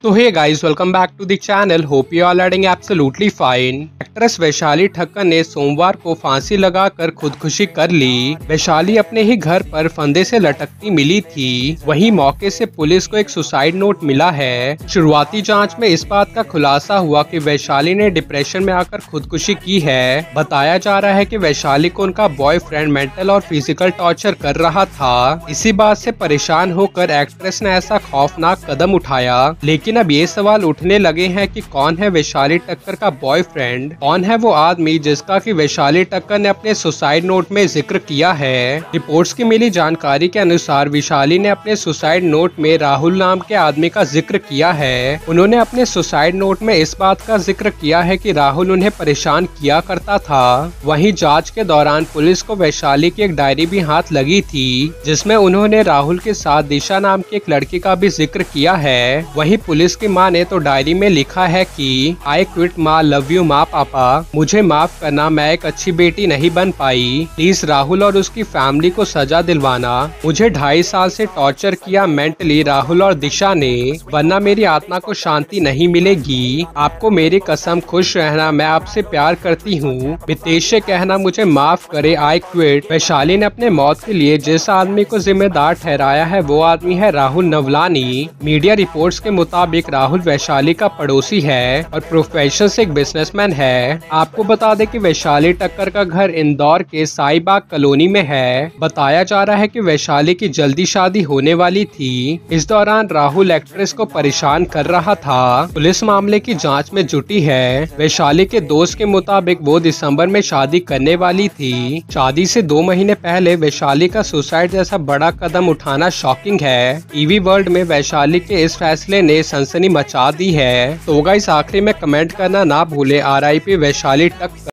So hey guys, welcome back to the channel. Hope you all are doing absolutely fine. Actress Vaishali Thakkar ने सोमवार को फांसी लगाकर खुदकुशी कर ली। वैशाली अपने ही घर पर फंदे से लटकती मिली थी। वहीं मौके से पुलिस को एक सुसाइड नोट मिला है। शुरुआती जांच में इस बात का खुलासा हुआ कि वैशाली ने डिप्रेशन में आकर खुदकुशी की है। बताया जा रहा है कि वैशाली को उनका बॉयफ्रेंड मेंटल और फिजिकल टॉर्चर कर रहा था। इसी बात से परेशान होकर एक्ट्रेस ने ऐसा खौफनाक कदम उठाया। लेकिन अब ये सवाल उठने लगे हैं कि कौन है वैशाली ठक्कर का बॉयफ्रेंड, कौन है वो आदमी जिसका कि वैशाली ठक्कर ने अपने सुसाइड नोट में जिक्र किया है। रिपोर्ट्स की मिली जानकारी के अनुसार वैशाली ने अपने सुसाइड नोट में राहुल नाम के आदमी का जिक्र किया है। उन्होंने अपने सुसाइड नोट में इस बात का जिक्र किया है कि राहुल उन्हें परेशान किया करता था। वहीं जांच के दौरान पुलिस को वैशाली की एक डायरी भी हाथ लगी थी, जिसमें उन्होंने राहुल के साथ दिशा नाम की एक लड़की का भी जिक्र किया है। वहीं पुलिस की माने तो डायरी में लिखा है कि आई क्विट माँ, लव यू माँ पापा, मुझे माफ करना, मैं एक अच्छी बेटी नहीं बन पाई। प्लीज राहुल और उसकी फैमिली को सजा दिलवाना। मुझे 2.5 साल से टॉर्चर किया मेंटली राहुल और दिशा ने, वरना मेरी आत्मा को शांति नहीं मिलेगी। आपको मेरी कसम, खुश रहना, मैं आपसे प्यार करती हूँ। मितेश से कहना मुझे माफ करे, आई क्विट। वैशाली ने अपने मौत के लिए जिस आदमी को जिम्मेदार ठहराया है वो आदमी है राहुल नवलानी। मीडिया रिपोर्ट्स के मुताबिक राहुल वैशाली का पड़ोसी है और प्रोफेशन से एक बिजनेसमैन है। आपको बता दें कि वैशाली ठक्कर का घर इंदौर के साईबाग कॉलोनी में है। बताया जा रहा है कि वैशाली की जल्दी शादी होने वाली थी। इस दौरान राहुल एक्ट्रेस को परेशान कर रहा था। पुलिस मामले की जांच में जुटी है। वैशाली के दोस्त के मुताबिक वो दिसंबर में शादी करने वाली थी। शादी से 2 महीने पहले वैशाली का सुसाइड जैसा बड़ा कदम उठाना शॉकिंग है। टीवी वर्ल्ड में वैशाली के इस फैसले ने सनसनी मचा दी है। तो गाइस, आखिरी में कमेंट करना ना भूले, RIP वैशाली ठक्कर।